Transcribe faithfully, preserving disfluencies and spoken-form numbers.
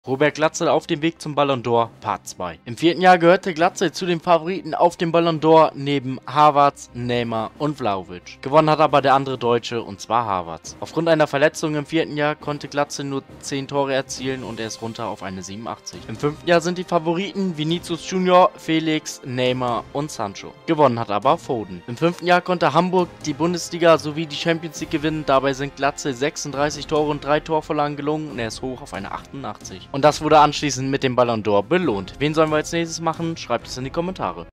Robert Glatzel auf dem Weg zum Ballon d'Or, Part zwei. Im vierten Jahr gehörte Glatzel zu den Favoriten auf dem Ballon d'Or neben Havertz, Neymar und Vlahovic. Gewonnen hat aber der andere Deutsche, und zwar Havertz. Aufgrund einer Verletzung im vierten Jahr konnte Glatzel nur zehn Tore erzielen und er ist runter auf eine siebenundachtzig. Im fünften Jahr sind die Favoriten Vinicius Junior, Felix, Neymar und Sancho. Gewonnen hat aber Foden. Im fünften Jahr konnte Hamburg die Bundesliga sowie die Champions League gewinnen, dabei sind Glatzel sechsunddreißig Tore und drei Torvorlagen gelungen und er ist hoch auf eine achtundachtzig. Und das wurde anschließend mit dem Ballon d'Or belohnt. Wen sollen wir als nächstes machen? Schreibt es in die Kommentare.